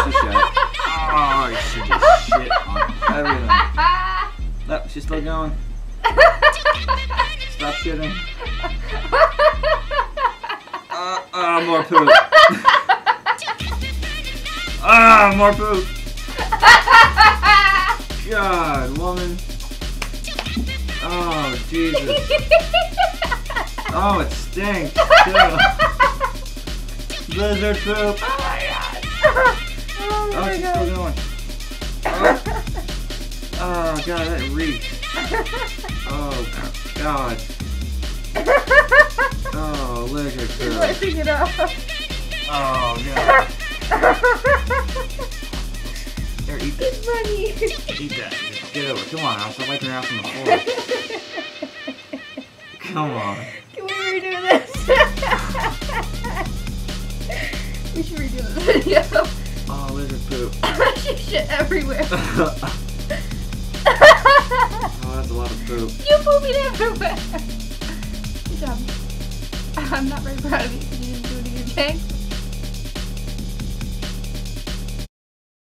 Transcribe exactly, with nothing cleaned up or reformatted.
She shit. Oh, she just shit on everything. Oh, she's still going. Stop shitting. Uh, uh, more poop. Ah, more poop. God, woman. Oh, Jesus. Oh, it stinks, too. Lizard poop. Oh my god. Oh, Oh, my she's god. still going. Oh. Oh, God, that reeks. Oh, God. Oh, lizard She's poop. wiping it off. Oh, God. Here, eat that. It's funny. Eat that. Just get over. Come on, I'll stop wiping your ass on the floor. Come on. Can we redo this? We should redo this video. Oh, lizard poop. She shit everywhere. Oh, that's a lot of poop. You pooping everywhere. Good job. I'm not very proud of you because you didn't do it in your tank.